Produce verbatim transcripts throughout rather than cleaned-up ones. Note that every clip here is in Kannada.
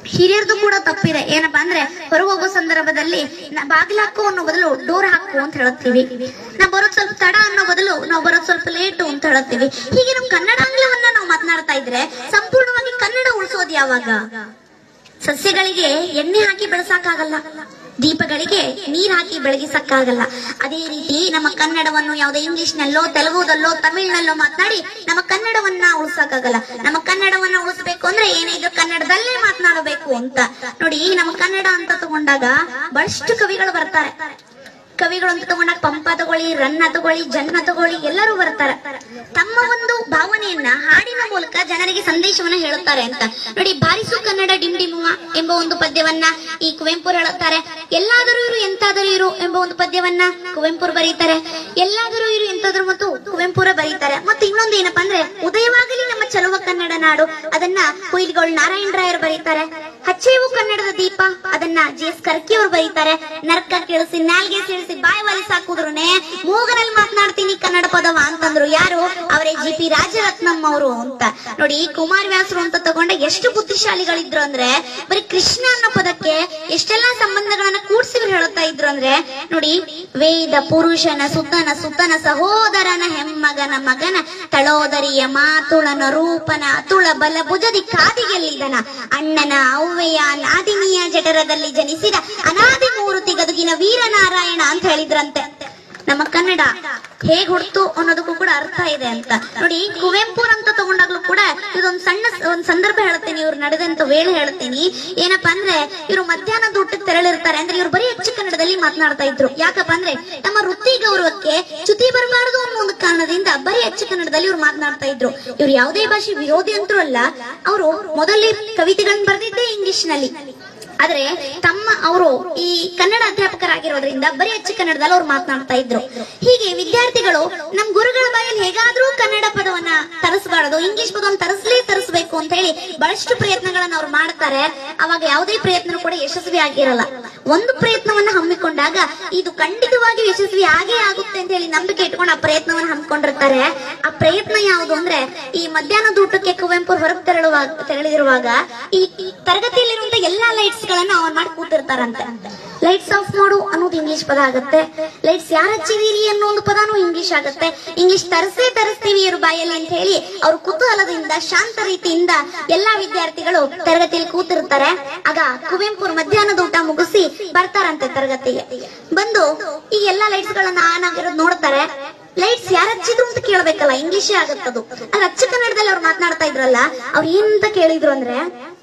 ಹಿರಿಯರದು ಕೂಡ ತಪ್ಪಿದೆ. ಏನಪ್ಪಾ ಅಂದ್ರೆ ಹೊರಗೆ ಹೋಗೋ ಸಂದರ್ಭದಲ್ಲಿ ಬಾಗಿಲು ಹಾಕು ಅನ್ನೋ ಬದಲು ಡೋರ್ ಹಾಕು ಅಂತ ಹೇಳುತ್ತೀವಿ. ನಾವು ಬರೋದ್ ಸ್ವಲ್ಪ ತಡ ಅನ್ನೋ ಬದಲು ನಾವು ಬರೋದ್ ಸ್ವಲ್ಪ ಲೇಟು ಅಂತ ಹೇಳುತ್ತೀವಿ. ಹೀಗೆ ನಮ್ ಕನ್ನಡಾಂಗ್ಲವನ್ನ ನಾವು ಮಾತನಾಡ್ತಾ ಇದ್ರೆ ಸಂಪೂರ್ಣವಾಗಿ ಕನ್ನಡ ಉಳಿಸೋದು ಯಾವಾಗ? ಸಸ್ಯಗಳಿಗೆ ಎಣ್ಣೆ ಹಾಕಿ ಬೆಳೆಸಕ್ಕಾಗಲ್ಲ, ದೀಪಗಳಿಗೆ ನೀರ್ ಹಾಕಿ ಬೆಳಗಿಸಕ್ಕಾಗಲ್ಲ. ಅದೇ ರೀತಿ ನಮ್ಮ ಕನ್ನಡವನ್ನು ಯಾವುದೇ ಇಂಗ್ಲಿಷ್ ನಲ್ಲೋ ತೆಲುಗುದಲ್ಲೋ ತಮಿಳ್ನಲ್ಲೋ ಮಾತನಾಡಿ ನಮ್ಮ ಕನ್ನಡವನ್ನ ಉಳಿಸಕ್ಕಾಗಲ್ಲ. ನಮ್ಮ ಕನ್ನಡವನ್ನ ಉಳಿಸ್ಬೇಕು ಅಂದ್ರೆ ಏನಿದ್ರು ಕನ್ನಡದಲ್ಲೇ ಮಾತನಾಡಬೇಕು ಅಂತ. ನೋಡಿ, ನಮ್ಮ ಕನ್ನಡ ಅಂತ ತಗೊಂಡಾಗ ಬಹಳಷ್ಟು ಕವಿಗಳು ಬರ್ತಾರೆ. ಕವಿಗಳು ಅಂತ ತಗೊಂಡಾಗ ಪಂಪ ತಗೊಳ್ಳಿ, ರನ್ನ ತಗೊಳ್ಳಿ, ಜನ್ನ ತಗೊಳ್ಳಿ, ಎಲ್ಲರೂ ಬರ್ತಾರೆ. ತಮ್ಮ ಒಂದು ಭಾವನೆಯನ್ನ ಹಾಡಿನ ಮೂಲಕ ಜನರಿಗೆ ಸಂದೇಶವನ್ನ ಹೇಳುತ್ತಾರೆ ಅಂತ. ನೋಡಿ, ಬಾರಿಸು ಕನ್ನಡ ಡಿಂಡಿಮುವ ಎಂಬ ಒಂದು ಪದ್ಯವನ್ನ ಈ ಕುವೆಂಪು ಹೇಳುತ್ತಾರೆ. ಎಲ್ಲಾದರೂ ಇರು ಎಂತಾದರೂ ಇರು ಎಂಬ ಒಂದು ಪದ್ಯವನ್ನ ಕುವೆಂಪು ಬರೀತಾರೆ. ಎಲ್ಲಾದರೂ ಇರು ಎಂತಾದರೂ ಮತ್ತು ಕುವೆಂಪುರ ಬರೀತಾರೆ. ಮತ್ತೆ ಇನ್ನೊಂದು ಏನಪ್ಪಾ ಅಂದ್ರೆ ಉದಯವಾಗಲಿ ನಮ್ಮ ಚಲುವ ಕನ್ನಡ ನಾಡು, ಅದನ್ನ ಹುಯಿಲ್ಗೋಳ್ ನಾರಾಯಣ ರಾಯರು ಬರೀತಾರೆ. ಹಚ್ಚೇವು ಕನ್ನಡದ ದೀಪ, ಅದನ್ನ ಜಿ ಎಸ್ ಕರ್ಕಿ ಅವರು ಬರೀತಾರೆ. ನರ್ಕ ಕೇಳಿಸಿ ನಾಲ್ಗೆ ಸೇರಿಸಿ ಬಾಯಿ ವಾಲಿಸಿ ಹಾಕುದ್ರುನೆ ಮೂಗನಲ್ಲಿ ಮಾತನಾಡ್ತೀನಿ ಕನ್ನಡ ಪದವ ಅಂತಂದ್ರು. ಯಾರು? ಅವರೇ ಜಿ ಪಿ ರಾಜರತ್ನಂ ಅವರು ಅಂತ. ನೋಡಿ, ಕುಮಾರ ವ್ಯಾಸರು ಅಂತ ತಗೊಂಡ ಎಷ್ಟು ಬುದ್ಧಿಶಾಲಿಗಳಿದ್ರು ಅಂದ್ರೆ ಬರೀ ಕೃಷ್ಣ ಅನ್ನೋ ಪದಕ್ಕೆ ಎಷ್ಟೆಲ್ಲಾ ಸಂಬಂಧಗಳನ್ನ ಕೂಡ್ಸಿ ಹೇಳುತ್ತಾ ಇದ್ರು ಅಂದ್ರೆ ನೋಡಿ, ವೇದ ಪುರುಷನ ಸುತನ ಸುತನ ಸಹೋದರನ ಹೆಮ್ಮಗನ ಮಗನ ತಳೋದರಿಯ ಮಾತುಳನ ರೂಪನ ಅತುಳ ಬಲ ಭುಜದಿ ಕಾದಿಗೆಲ್ಲಿದನ ಅಣ್ಣನ ಅವ್ವೆಯ ನಾದಿನಿಯ ಜಠರದಲ್ಲಿ ಜನಿಸಿದ ಅನಾದಿ ಮೂರುತಿ ಗದುಗಿನ ವೀರನಾರಾಯಣ ಅಂತ ಹೇಳಿದ್ರಂತೆ. ನಮ್ಮ ಕನ್ನಡ ಹೇಗ್ ಹುಡ್ತು ಅನ್ನೋದಕ್ಕೂ ಕೂಡ ಅರ್ಥ ಇದೆ ಅಂತ. ನೋಡಿ, ಕುವೆಂಪು ಅಂತ ತಗೊಂಡಾಗ್ಲೂ ಕೂಡ ಇದೊಂದು ಸಣ್ಣ ಒಂದ್ ಸಂದರ್ಭ ಹೇಳ್ತೀನಿ, ಇವ್ರು ನಡೆದಂತ ವೇಳೆ ಹೇಳ್ತೀನಿ. ಏನಪ್ಪಾ ಅಂದ್ರೆ ಇವ್ರು ಮಧ್ಯಾಹ್ನದ ಊಟಕ್ಕೆ ತೆರಳಿರ್ತಾರೆ. ಅಂದ್ರೆ ಇವ್ರು ಬರೀ ಹೆಚ್ಚು ಕನ್ನಡದಲ್ಲಿ ಮಾತನಾಡ್ತಾ ಇದ್ರು. ಯಾಕಪ್ಪ ಅಂದ್ರೆ ತಮ್ಮ ವೃತ್ತಿ ಗೌರವಕ್ಕೆ ಚ್ಯುತಿ ಬರಬಾರದು ಅನ್ನೋ ಒಂದು ಕಾರಣದಿಂದ ಬರೀ ಹೆಚ್ಚು ಕನ್ನಡದಲ್ಲಿ ಇವ್ರು ಮಾತನಾಡ್ತಾ ಇದ್ರು. ಇವ್ರು ಯಾವುದೇ ಭಾಷೆ ವಿರೋಧಿ ಅಂತೂ ಅಲ್ಲ. ಅವರು ಮೊದಲೇ ಕವಿತೆಗಳನ್ನ ಬರೆದಿದ್ದೇ ಇಂಗ್ಲಿಷ್ ನಲ್ಲಿ. ಆದ್ರೆ ತಮ್ಮ ಅವರು ಈ ಕನ್ನಡ ಅಧ್ಯಾಪಕರಾಗಿರೋದ್ರಿಂದ ಬರೀ ಹೆಚ್ಚು ಕನ್ನಡದಲ್ಲಿ ಅವ್ರು ಮಾತನಾಡ್ತಾ ಇದ್ರು. ಹೀಗೆ ವಿದ್ಯಾರ್ಥಿಗಳು ನಮ್ ಗುರುಗಳ ಬಾಯಲ್ಲಿ ಹೇಗಾದ್ರೂ ಕನ್ನಡ ಪದವನ್ನ ತರಿಸಬಾರದು, ಇಂಗ್ಲಿಷ್ ಪದವನ್ನು ತರಿಸಲೇ ತರಿಸಬೇಕು ಅಂತ ಹೇಳಿ ಬಹಳಷ್ಟು ಪ್ರಯತ್ನಗಳನ್ನ ಅವ್ರು ಮಾಡ್ತಾರೆ. ಅವಾಗ ಯಾವುದೇ ಪ್ರಯತ್ನ ಕೂಡ ಯಶಸ್ವಿ ಆಗಿರಲ್ಲ. ಒಂದು ಪ್ರಯತ್ನವನ್ನ ಹಮ್ಮಿಕೊಂಡಾಗ ಇದು ಖಂಡಿತವಾಗಿ ಯಶಸ್ವಿ ಆಗೇ ಆಗುತ್ತೆ ಅಂತ ಹೇಳಿ ನಂಬಿಕೆ ಇಟ್ಕೊಂಡು ಆ ಪ್ರಯತ್ನವನ್ನ ಹಮ್ಮಿಕೊಂಡಿರ್ತಾರೆ. ಆ ಪ್ರಯತ್ನ ಯಾವುದು ಅಂದ್ರೆ ಈ ಮಧ್ಯಾಹ್ನದ ಊಟಕ್ಕೆ ಕುವೆಂಪು ಹೊರಗೆ ತೆರಳುವಾಗ ತೆರಳಿರುವಾಗ ಈ ತರಗತಿಯಲ್ಲಿರುವಂತ ಎಲ್ಲಾ ಲೈಟ್ಸ್ ಗಳನ್ನ ಆನ್ ಮಾಡಿ ಕೂತಿರ್ತಾರಂತೆ. ಲೈಟ್ಸ್ ಆಫ್ ಮಾಡು ಅನ್ನೋದು ಇಂಗ್ಲಿಷ್ ಪದ ಆಗುತ್ತೆ. ಲೈಟ್ಸ್ ಯಾರು ಹಚ್ಚಿದೀರಿ ಅನ್ನೋ ಒಂದು ಪದಾನು ಇಂಗ್ಲಿಷ್ ಆಗುತ್ತೆ. ಇಂಗ್ಲಿಷ್ ತರಿಸೇ ತರಿಸ್ತೀವಿ ಇವ್ರ ಬಾಯಲ್ಲಿ ಅಂತ ಹೇಳಿ ಅವ್ರ ಕುತೂಹಲದಿಂದ ಶಾಂತ ರೀತಿಯಿಂದ ಎಲ್ಲಾ ವಿದ್ಯಾರ್ಥಿಗಳು ತರಗತಿಯಲ್ಲಿ ಕೂತಿರ್ತಾರೆ. ಆಗ ಕುವೆಂಪು ಮಧ್ಯಾಹ್ನದ ಊಟ ಮುಗಿಸಿ ಬರ್ತಾರಂತೆ ತರಗತಿಗೆ. ಬಂದು ಈ ಎಲ್ಲಾ ಲೈಟ್ಸ್ ಗಳನ್ನ ಆನ್ ಆಗಿರೋದು ನೋಡ್ತಾರೆ. ಲೈಟ್ಸ್ ಯಾರು ಹಚ್ಚಿದ್ರು ಅಂತ ಕೇಳ್ಬೇಕಲ್ಲ, ಇಂಗ್ಲಿಷೇ ಆಗತ್ತದು. ಅದ್ ಅಚ್ಚ ಕನ್ನಡದಲ್ಲಿ ಅವ್ರು ಮಾತನಾಡ್ತಾ ಇದ್ರಲ್ಲ, ಅವ್ರು ಏನಂತ ಕೇಳಿದ್ರು ಅಂದ್ರೆ,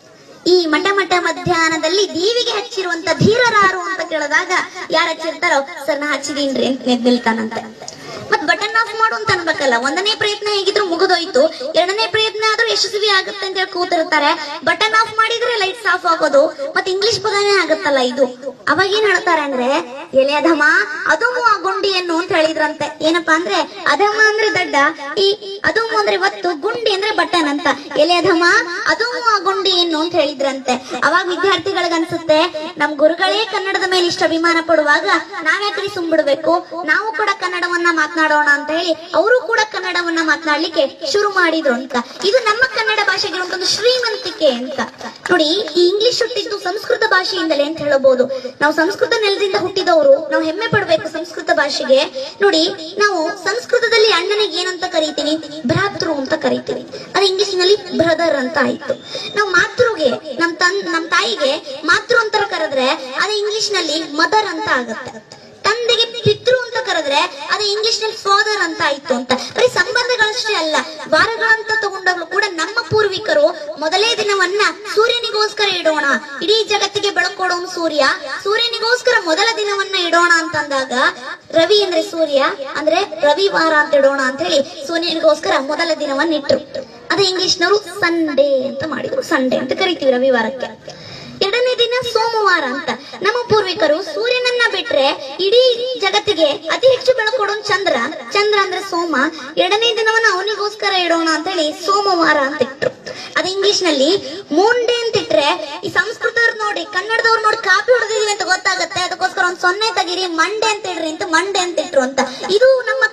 ಈ ಮಠ ಮಠ ಮಧ್ಯಾಹ್ನದಲ್ಲಿ ದೀವಿಗೆ ಹಚ್ಚಿರುವಂತ ಧೀರರಾರು ಅಂತ ಕೇಳಿದಾಗ ಯಾರು ಹಚ್ಚಿರ್ತಾರೋ ಸರ್ ನಾ ಹಚ್ಚಿದೀನ್ರಿ ಅಂತ ಎದ್ದು ನಿಲ್ತಾನಂತೆ. ಮತ್ ಬಟನ್ ಆಫ್ ಮಾಡು ಅಂತ ಅನ್ಬೇಕಲ್ಲ. ಒಂದನೇ ಪ್ರಯತ್ನ ಹೇಗಿದ್ರು ಮುಗಿದೋಯ್ತು, ಎರಡನೇ ಪ್ರಯತ್ನ ಆದ್ರೂ ಯಶಸ್ವಿ ಆಗುತ್ತೆ ಅಂತ ಹೇಳಿ ಕೂತಿರ್ತಾರೆ. ಬಟನ್ ಆಫ್ ಮಾಡಿದ್ರೆ ಲೈಟ್ಸ್ ಆಫ್ ಆಗೋದು, ಮತ್ತೆ ಇಂಗ್ಲಿಷ್ ಪದನೇ ಆಗುತ್ತಲ್ಲ ಇದು. ಅವಾಗ ಏನ್ ಹೇಳ್ತಾರೆ ಅಂದ್ರೆ, ಎಲೆ ಅಧಮ ಅದುಮು ಆ ಗುಂಡಿಯನ್ನು ಅಂತ ಹೇಳಿದ್ರಂತೆ. ಏನಪ್ಪಾ ಅಂದ್ರೆ ಅಧಮ ಅಂದ್ರೆ ದಡ್ಡ, ಈ ಅದುಮು ಅಂದ್ರೆ ಒತ್ತು, ಗುಂಡಿ ಅಂದ್ರೆ ಬಟನ್ ಅಂತ. ಎಲೆ ಅಧಮ ಅದುಮು ಆ ಗುಂಡಿಯನ್ನು ಅಂತ ಹೇಳಿದ್ರಂತೆ. ಅವಾಗ ವಿದ್ಯಾರ್ಥಿಗಳಿಗೆ ಅನ್ಸುತ್ತೆ, ನಮ್ ಗುರುಗಳೇ ಕನ್ನಡದ ಮೇಲೆ ಇಷ್ಟ ಅಭಿಮಾನ ಪಡುವಾಗ ನಾವ್ಯಾಕ್ರಿ ಸುಮ್ಬಿಡ್ಬೇಕು, ನಾವು ಕೂಡ ಕನ್ನಡವನ್ನ ಮಾತನಾಡೋಣ ಅಂತ ಹೇಳಿ ಅವರು ಕೂಡ ಕನ್ನಡವನ್ನ ಮಾತನಾಡ್ಲಿಕ್ಕೆ ಶುರು ಮಾಡಿದ್ರು ಅಂತ. ಇದು ನಮ್ಮ ಕನ್ನಡ ಭಾಷೆಗೆ ಒಂದು ಶ್ರೀಮಂತಿಕೆ ಅಂತ. ನೋಡಿ, ಈ ಇಂಗ್ಲಿಷ್ ಹುಟ್ಟಿದ್ದು ಸಂಸ್ಕೃತ ಭಾಷೆಯಿಂದಲೇ ಅಂತ ಹೇಳಬಹುದು. ನಾವು ಸಂಸ್ಕೃತ ನೆಲದಿಂದ ಹುಟ್ಟಿದವರು, ನಾವು ಹೆಮ್ಮೆ ಪಡ್ಬೇಕು ಸಂಸ್ಕೃತ ಭಾಷೆಗೆ. ನೋಡಿ, ನಾವು ಸಂಸ್ಕೃತದಲ್ಲಿ ಅಣ್ಣನಿಗೆ ಏನಂತ ಕರಿತೀವಿ? ಭ್ರಾತೃ ಅಂತ ಕರಿತೀವಿ. ಅದು ಇಂಗ್ಲಿಷ್ ನಲ್ಲಿ ಬ್ರದರ್ ಅಂತ ಆಯ್ತು. ನಾವು ಮಾತೃಗೆ, ನಮ್ ತನ್ ನಮ್ ತಾಯಿಗೆ ಮಾತೃ ಅಂತ ಕರೆದ್ರೆ ಅದು ಇಂಗ್ಲಿಷ್ ನಲ್ಲಿ ಮದರ್ ಅಂತ ಆಗುತ್ತೆ. ತಂದೆಗೆ ಪಿತೃ ಅಂತ ಕರೆದ್ರೆ ಅದು ಇಂಗ್ಲಿಷ್ ನಲ್ಲಿ ಫಾದರ್ ಅಂತ ಆಯ್ತು ಅಂತ. ಬರೀ ಸಂಬಂಧಗಳಷ್ಟೇ ಅಲ್ಲ, ವಾರಗಳಂತ ತಗೊಂಡಾಗ್ಲೂ ಕೂಡ ನಮ್ಮ ಪೂರ್ವಿಕರು ಮೊದಲೇ ದಿನವನ್ನ ಸೂರ್ಯನಿಗೋಸ್ಕರ ಇಡೋಣ, ಇಡೀ ಜಗತ್ತಿಗೆ ಬೆಳಕೊಡೋನು ಸೂರ್ಯ, ಸೂರ್ಯನಿಗೋಸ್ಕರ ಮೊದಲ ದಿನವನ್ನ ಇಡೋಣ ಅಂತಂದಾಗ ರವಿ ಅಂದ್ರೆ ಸೂರ್ಯ ಅಂದ್ರೆ ರವಿವಾರ ಅಂತ ಇಡೋಣ ಅಂತ ಹೇಳಿ ಸೂರ್ಯನಿಗೋಸ್ಕರ ಮೊದಲ ದಿನವನ್ನ ಇಟ್ರು. ಅದೇ ಇಂಗ್ಲಿಷ್ನವರು ಸಂಡೇ ಅಂತ ಮಾಡಿದ್ರು. ಸಂಡೇ ಅಂತ ಕರಿತೀವಿ ರವಿವಾರಕ್ಕೆ. ಎರಡನೇ ದಿನ ಸೋಮವಾರ ಅಂತ. ನಮ್ಮ ಪೂರ್ವಿಕರು ಸೂರ್ಯನನ್ನ ಬಿಟ್ರೆ ಇಡೀ ಜಗತ್ತಿಗೆ ಅತಿ ಹೆಚ್ಚು ಬೆಳಕೊಡೋನ್ ಚಂದ್ರ, ಚಂದ್ರ ಅಂದ್ರೆ ಸೋಮ. ಎರಡನೇ ದಿನವನ್ನ ಅವನಿಗೋಸ್ಕರ ಇಡೋಣ ಅಂತ ಹೇಳಿ ಸೋಮವಾರ ಅಂತ ಇಟ್ರು. ಅದು ಇಂಗ್ಲಿಷ್ ನಲ್ಲಿ ಮೂಂಡೆ ಅಂತ ಇಟ್ರೆ, ಈ ಸಂಸ್ಕೃತವ್ರು ನೋಡಿ ಕನ್ನಡದವ್ರು ನೋಡಿ ಕಾಪಿ ಹೊಡೆದಿದ್ವಿ ಅಂತ ಗೊತ್ತಾಗತ್ತೆ. ಅದಕ್ಕೋಸ್ಕರ ಒಂದ್ ಸೊನ್ನೆ ತೆಗೀರಿ, ಮಂಡೆ ಅಂತ ಇಡ್ರಿ ಅಂತ ಮಂಡೆ ಅಂತ ಇಟ್ರು ಅಂತ. ಇದು ನಮ್ಮ ಕನ್ನಡ ಭಾಷೆ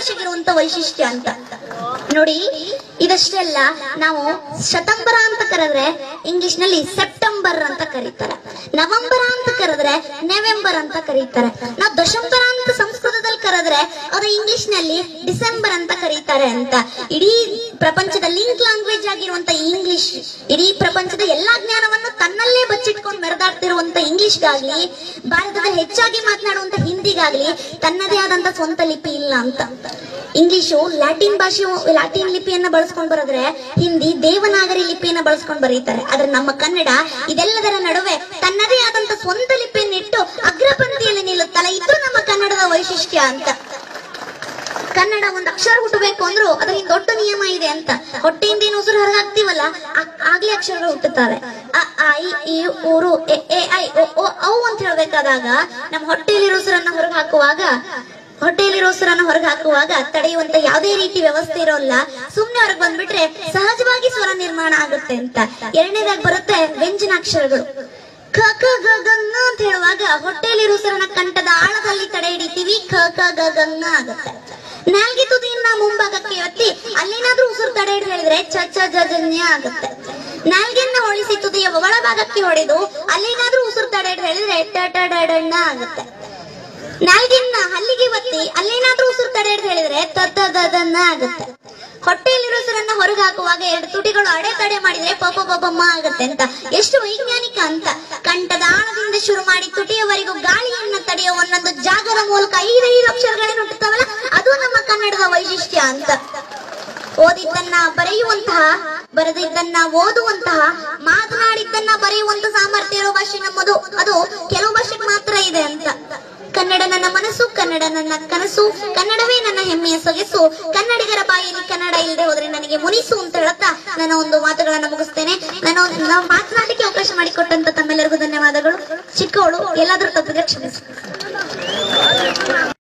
ಭಾಷೆಗಿರುವಂತ ವೈಶಿಷ್ಟ್ಯ ಅಂತ. ನೋಡಿ, ಇದಷ್ಟೇ ಅಲ್ಲ, ನಾವು ಶತಂಬರ ಅಂತ ಕರೆದ್ರೆ ಇಂಗ್ಲಿಷ್ ನಲ್ಲಿ ಸೆಪ್ಟೆಂಬರ್ ಅಂತ ಕರೀತಾರೆ, ನವೆಂಬರ ಅಂತ ಕರೆದ್ರೆ ನವೆಂಬರ್ ಅಂತ ಕರೀತಾರೆ, ನಾವು ದಶಂಬರ ಅಂತ ಸಂಸ್ಕೃತದಲ್ಲಿ ಕರೆದ್ರೆ ಅದು ಇಂಗ್ಲಿಷ್ ನಲ್ಲಿ ಡಿಸೆಂಬರ್ ಅಂತ ಕರೀತಾರೆ ಅಂತ. ಇಡೀ ಪ್ರಪಂಚದ ಲಿಂಕ್ ಲ್ಯಾಂಗ್ವೇಜ್ ಆಗಿರುವಂತ ಇಂಗ್ಲಿಷ್, ಇಡೀ ಪ್ರಪಂಚದ ಎಲ್ಲಾ ಜ್ಞಾನವನ್ನು ತನ್ನಲ್ಲೇ ಬಚ್ಚಿಟ್ಕೊಂಡು ಮೆರೆದಾಡ್ತಿರುವಂತ ಇಂಗ್ಲಿಷ್ಗಾಗ್ಲಿ, ಭಾರತದಲ್ಲಿ ಹೆಚ್ಚಾಗಿ ಮಾತನಾಡುವಂತ ಹಿಂದಿಗಾಗ್ಲಿ ತನ್ನದೇ ಆದಂತ ಸ್ವಂತ ಲಿಪಿ ಇಲ್ಲ ಅಂತ. ಇಂಗ್ಲಿಷು ಲ್ಯಾಟಿನ್ ಭಾಷೆ, ಲ್ಯಾಟಿನ್ ಲಿಪಿಯನ್ನ ಬಳಸ್ಕೊಂಡು ಬರೆದ್ರೆ ಹಿಂದಿ ದೇವನಾಗರಿ ಲಿಪಿಯನ್ನ ಬಳಸ್ಕೊಂಡು ಬರೀತಾರೆ. ಆದ್ರೆ ನಮ್ಮ ಕನ್ನಡ ಇದೆಲ್ಲದರ ನಡುವೆ ತನ್ನದೇ ಆದಂತ ಸ್ವಂತ ಲಿಪಿಯನ್ನಿಟ್ಟು ಅಗ್ರಪಂಕ್ತಿಯಲ್ಲಿ ನಿಲ್ಲುತ್ತಲ್ಲ, ಇದು ನಮ್ಮ ಕನ್ನಡದ ವೈಶಿಷ್ಟ್ಯ ಅಂತ. ಕನ್ನಡ ಒಂದು ಅಕ್ಷರ ಹುಟ್ಟಬೇಕು ಅಂದ್ರು ಅದ್ರ ಹಿಂದೆ ದೊಡ್ಡ ನಿಯಮ ಇದೆ ಅಂತ. ಹೊಟ್ಟೆಯಿಂದ ಏನು ಉಸಿರು ಹೊರಗಾಗ್ತೀವಲ್ಲ ಆಗ್ಲೇ ಅಕ್ಷರಗಳು ಹುಟ್ಟುತ್ತವೆ. ಅ ಆ ಇ ಈ ಊರು ಎ ಎ ಐ ಒ ಓ ಔ ಅಂತ ಹೇಳ್ಬೇಕಾದಾಗ ನಮ್ಮ ಹೊಟ್ಟೆಯಲ್ಲಿರೋ ಉಸಿರನ್ನ ಹೊರಗೆ ಹಾಕುವಾಗ ಹೊಟ್ಟೆಯಲ್ಲಿರೋ ಉಸಿರನ್ನ ಹೊರಗೆ ಹಾಕುವಾಗ ತಡೆಯುವಂತ ಯಾವುದೇ ರೀತಿ ವ್ಯವಸ್ಥೆ ಇರೋಲ್ಲ. ಸುಮ್ನೆ ಹೊರಗೆ ಬಂದ್ಬಿಟ್ರೆ ಸಹಜವಾಗಿ ಸ್ವರ ನಿರ್ಮಾಣ ಆಗುತ್ತೆ ಅಂತ. ಎರಡನೇದಾಗಿ ಬರುತ್ತೆ ವ್ಯಂಜನಾಕ್ಷರಗಳು. ಕ ಕ ಗ ಗಂಗ ಅಂತ ಹೇಳುವಾಗ ಹೊಟ್ಟೆಯಲ್ಲಿರೋ ಉಸಿರನ್ನ ಕಂಠದ ಆಳದಲ್ಲಿ ತಡೆ ಹಿಡಿತೀವಿ, ಕ ಕ ಗ ಗಂಗ ಆಗುತ್ತೆ. ನಾಲ್ಗೆ ತುದಿಯನ್ನ ಮುಂಭಾಗಕ್ಕೆ ಎತ್ತಿ ಅಲ್ಲೇನಾದ್ರೂ ಉಸಿರು ತಡೆ ಹಿಡಿದು ಹೇಳಿದ್ರೆ ಚ ಚ ಜ ಜನ್ಯ ಆಗುತ್ತೆ. ನಾಲ್ಗೆಯನ್ನ ಹೊಳಿಸಿ ತುದಿಯ ಒಳಭಾಗಕ್ಕೆ ಹೊಡೆದು ಅಲ್ಲೇನಾದ್ರೂ ಉಸಿರು ತಡೆ ಹಿಡಿದು ಹೇಳಿದ್ರೆ ಟ ಟ ಡ ಡಣ್ಣ ಆಗುತ್ತೆ. ನಾಲ್ಗೆಯನ್ನ ಹಲ್ಲಿಗೆ ಒತ್ತಿ ಅಲ್ಲೇನಾದ್ರೂ ಉಸಿರು ತಡೆ ಹಿಡಿದು ಹೇಳಿದ್ರೆ ತ ತ ದ ದನ್ನ ಆಗುತ್ತೆ. ಹೊಟ್ಟೆಯಲ್ಲಿರೋ ಉಸಿರನ್ನ ಹೊರಗೆ ಹಾಕುವಾಗ ಎರಡು ತುಟಿಗಳು ಅಡೆತಡೆ ಮಾಡಿದ್ರೆ ಪಪ ಪಪಮ್ಮ ಆಗುತ್ತೆ ಅಂತ. ಎಷ್ಟು ವೈಜ್ಞಾನಿಕ ಅಂತ. ಕಂಠದ ಆಳದಿಂದ ಶುರು ಮಾಡಿ ತುಟಿಯವರೆಗೂ ಗಾಳಿಯನ್ನ ತಡೆಯುವ ಒಂದೊಂದು ಜಾಗದ ಮೂಲಕ ಐದೈದು ಅಕ್ಷರಗಳೇನು ಹುಟ್ಟುತ್ತವಲ್ಲ, ಅದು ನಮ್ಮ ಕನ್ನಡದ ವೈಶಿಷ್ಟ್ಯ ಅಂತ. ಓದಿದ್ದನ್ನ ಬರೆಯುವಂತಹ, ಬರೆದಿದ್ದನ್ನ ಓದುವಂತಹ, ಮಾತನಾಡಿದ್ದನ್ನ ಬರೆಯುವಂತ ಸಾಮರ್ಥ್ಯ ಇರೋ ಭಾಷೆ ನಮ್ಮದು. ಅದು ಕೆಲವು ಭಾಷೆಗೆ ಮಾತ್ರ ಇದೆ ಅಂತ. ಕನ್ನಡ ನನ್ನ ಮನಸ್ಸು, ಕನ್ನಡ ನನ್ನ ಕನಸು, ಕನ್ನಡವೇ ನನ್ನ ಹೆಮ್ಮೆಯ ಸೊಗಸು, ಕನ್ನಡಿಗರ ಬಾಯಲ್ಲಿ ಕನ್ನಡ ಇಲ್ಲದೆ ಹೋದ್ರೆ ನನಗೆ ಮುನಿಸು ಅಂತ ಹೇಳುತ್ತಾ ನನ್ನ ಒಂದು ಮಾತುಗಳನ್ನ ಮುಗಿಸ್ತೇನೆ. ನಾನು ಮಾತನಾಡಲಿಕ್ಕೆ ಅವಕಾಶ ಮಾಡಿಕೊಟ್ಟಂತ ತಮ್ಮೆಲ್ಲರಿಗೂ ಧನ್ಯವಾದಗಳು. ಚಿಕ್ಕವಳು, ಎಲ್ಲಾದ್ರೂ ತಪ್ಪಿದ್ರೆ ಕ್ಷಮಿಸಿ.